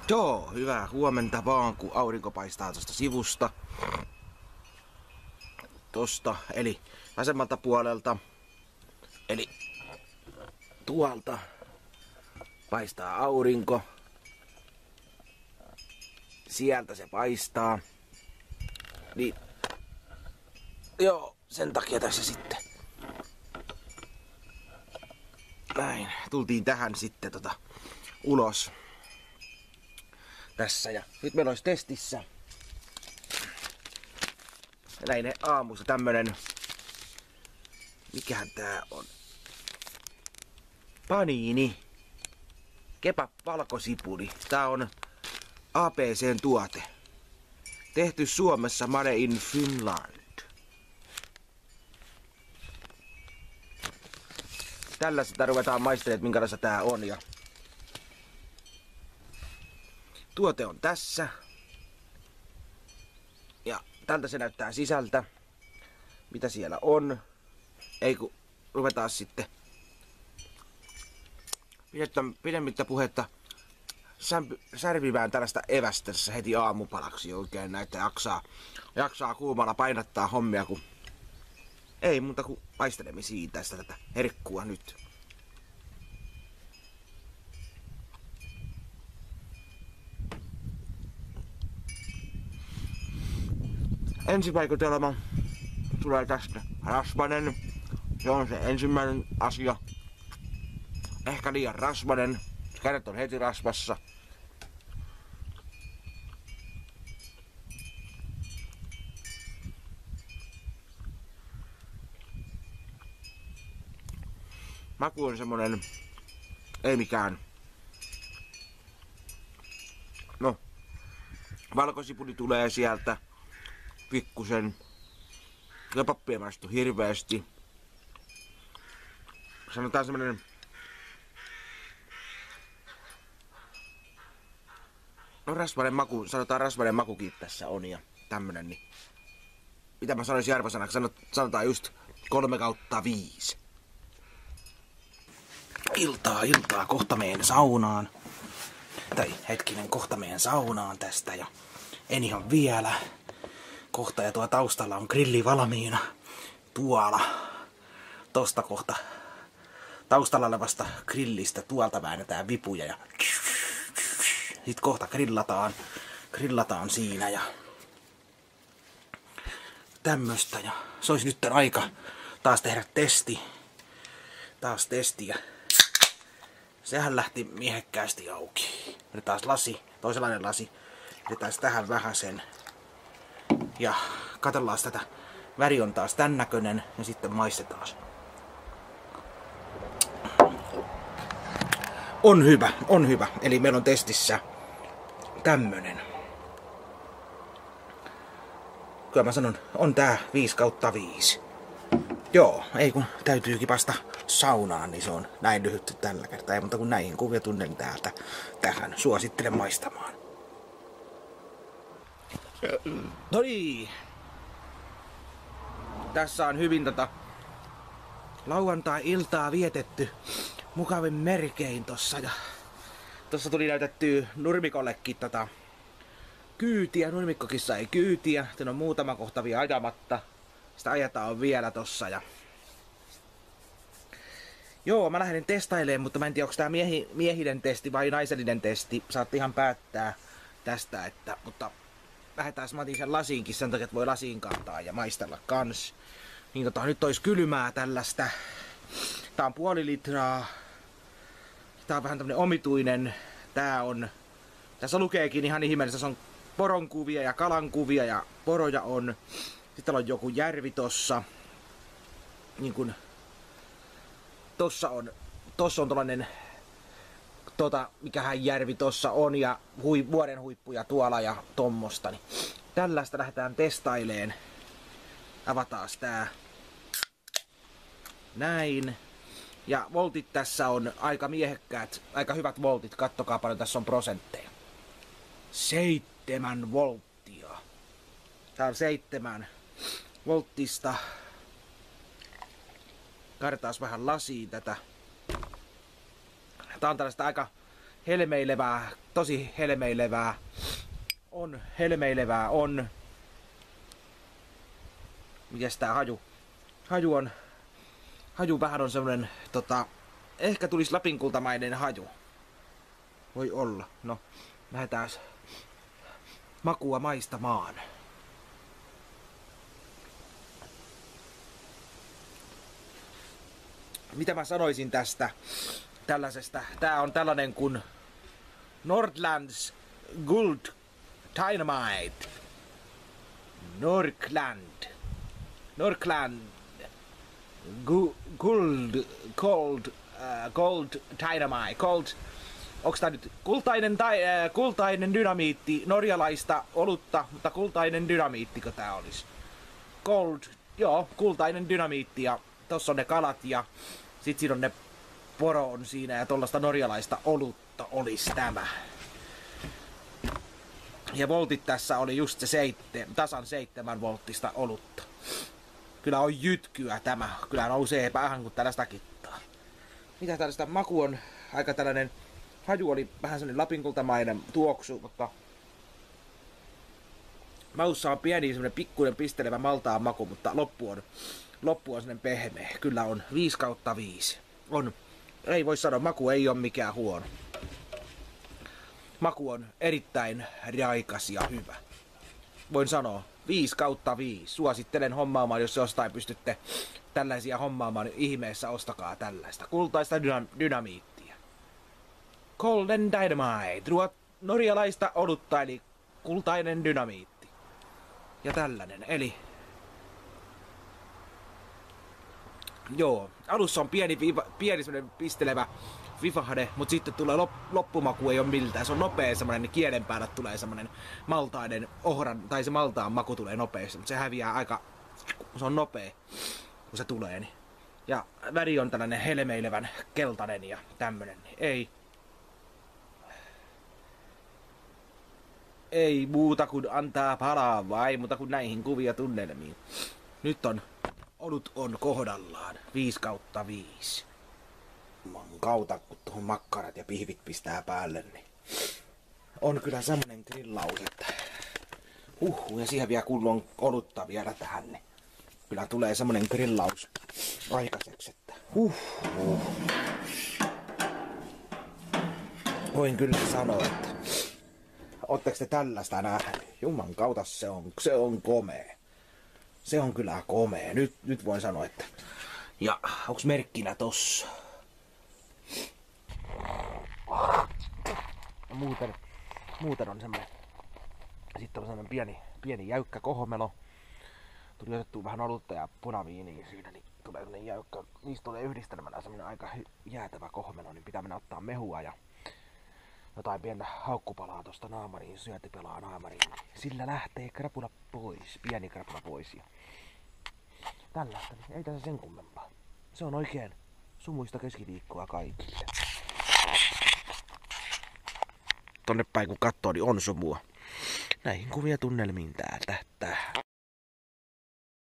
Joo, hyvää huomenta vaan, kun aurinko paistaa tuosta sivusta. Tosta, eli vasemmalta puolelta. Eli tuolta paistaa aurinko. Sieltä se paistaa. Niin, joo, sen takia tässä sitten. Näin, tultiin tähän sitten ulos. Tässä ja nyt meillä olisi testissä. Näin aamussa tämmönen. Mikähän tää on? Paniini. Kebab valkosipuli. Tää on ABC:n tuote. Tehty Suomessa, Made in Finland. Tällä sitä ruvetaan maistelemaan, minkälaista tää on. Ja tuote on tässä. Ja tältä se näyttää sisältä. Mitä siellä on. Ei kun ruvetaan sitten pidemmittä puhetta särvivään tällaista evästä tässä heti aamupalaksi oikein näitä jaksaa kuumalla painattaa hommia, kun ei muuta kuin maistelemme siitä tätä herkkua nyt. Ensivaikutelma tulee tästä rasvainen. Se on se ensimmäinen asia. Ehkä liian rasvainen. Kädet on heti rasvassa. Maku on semmonen, ei mikään. No, valkosipuli tulee sieltä pikkusen. Kebabbia maistuu hirveästi. Sanotaan semmonen rasvainen maku, sanotaan rasvainen makukin tässä on ja tämmönen, niin mitä mä sanoisin arvosanaksi, sanotaan just 3/5. Iltaa, kohta meen saunaan. Tai hetkinen, kohta meen saunaan tästä ja en ihan vielä. Kohta ja tuo taustalla on grilli valmiina. Tuolla. Tosta kohta taustalla olevasta grillistä tuolta väännetään vipuja ja sit kohta grillataan siinä ja tämmöstä ja se olisi nyt aika taas tehdä testi. Taas testi ja sehän lähti miehekkäästi auki. Nyt taas lasi, toisenlainen lasi. Jätetään tähän vähäsen. Ja katsellaan tätä. Väri on taas tän näköinen ja sitten maistetaan. On hyvä. Eli meillä on testissä tämmönen. Kyllä mä sanon, on tää 5/5. Joo, ei kun täytyykin päästä saunaan, niin se on näin lyhyt tällä kertaa. Ei muuta kuin näihin kuvia tunnen täältä tähän. Suosittelen maistamaan. No niin. Tässä on hyvin lauantai-iltaa vietetty mukavin merkein tossa. Ja tossa tuli näytettyä Nurmikollekin kyytiä. Nurmikkokin sai kyytiä. Siinä on muutama kohta vielä ajamatta. Sitä ajetaan vielä tossa. Ja joo, mä lähdin testailemaan, mutta mä en tiedä, onko tää miehinen testi vai naisellinen testi. Saatte ihan päättää tästä, mutta lähdetään Matin sen lasiinkin sen takia, että voi lasiin kantaa ja maistella kans. Niin nyt olisi kylmää tällaista. Tää on 0,5 litraa. Tää on vähän tämmönen omituinen. Tässä lukeekin ihan ihmeellistä. Se on poronkuvia ja kalankuvia ja poroja on. Sitten on joku järvi tossa. Niin kun tossa on tollanen mikähän järvi tossa on ja vuoren huippuja tuolla ja tommosta. Niin tällaista lähdetään testaileen. Avataan tää. Näin. Ja voltit tässä on aika miehekkäät, aika hyvät voltit. Kattokaa paljon tässä on prosentteja. 7 volttia. Tää on 7 volttista. Kaadetaan vähän lasiin tätä. Tää on tällaista aika helmeilevää, tosi helmeilevää. On helmeilevää, on. Mikäs tää haju? Haju vähän on semmonen, ehkä tulisi lapinkultamainen haju. Voi olla. No, lähdetään makua maistamaan. Mitä mä sanoisin tästä tällaisesta? Tää on tällainen kuin Nordlands Guld Dynamite. Norkland Gold Dynamite. Onks tää nyt kultainen dynamiitti, norjalaista olutta, mutta kultainen dynamiittiko tää olis? Kultainen dynamiitti ja tossa on ne kalat ja sit siinä on ne poro on siinä ja tollaista norjalaista olutta olis tämä. Ja voltit tässä oli just se tasan 7 volttista olutta. Kyllä on jytkyä tämä. Kyllä nousee päähän kun tällaista kittaa. Mitä tällaista maku on aika tällainen. Haju oli vähän sellainen lapinkultamainen tuoksu, mutta maussa on pieni semmonen pikkuinen pistelevä maltaan maku, mutta loppu on sellainen pehmeä. Kyllä on 5/5. On. Ei voi sanoa, maku ei ole mikään huono. Maku on erittäin raikas ja hyvä. Voin sanoa 5/5. Suosittelen hommaamaan, jos jostain pystytte tällaisia hommaamaan, ihmeessä ostakaa tällaista. Kultaista dynamiittia. Golden Dynamite. Norjalaista olutta eli kultainen dynamiitti. Ja tällainen. Eli joo, alussa on pieni semmonen pistelevä vivahde, mutta sitten tulee loppumaku ei ole miltään. Se on nopea semmonen, kielen päällä tulee semmonen maltainen ohran, tai se maltaan maku tulee nopeasti, mutta se häviää aika, se on nopea, kun se tulee. Niin. Ja väri on tällainen helmeilevän keltainen ja tämmönen. Ei muuta kuin antaa palaa, vai muuta kuin näihin kuvia tunnelmiin. Nyt olut on kohdallaan 5/5. Kautta kun tuohon makkarat ja pihvit pistää päälle, niin on kyllä semmonen grillaus, että ja siihen vielä kunnon olutta vielä tähän, niin kyllä tulee semmonen grillaus aikaiseksi, että voin kyllä sanoa, että ootteko te tällaista nähnyt? Jumman kautta se on komea. Se on kyllä komea. Nyt voin sanoa, että ja onks merkkinä tossa? Muuten on semmonen. Sitten on semmonen pieni jäykkä kohmelo. Tuli otettua vähän olutta ja punaviiniä siinä, niin tulee semmonen jäykkä. Niistä tulee yhdistelmällä semmonen aika jäätävä kohmelo, niin pitää mennä ottaa mehua ja jotain pientä haukkupalaa tosta naamariin, syöntipelaa naamariin. Sillä lähtee krapula pois, pieni krapula pois. Ja tällaista, niin ei tässä sen kummempaa. Se on oikein sumuista keskiviikkoa kaikille. Tonne päin kun katsoo, niin on sumua. Näihin kuvia tunnelmiin tää tähtää.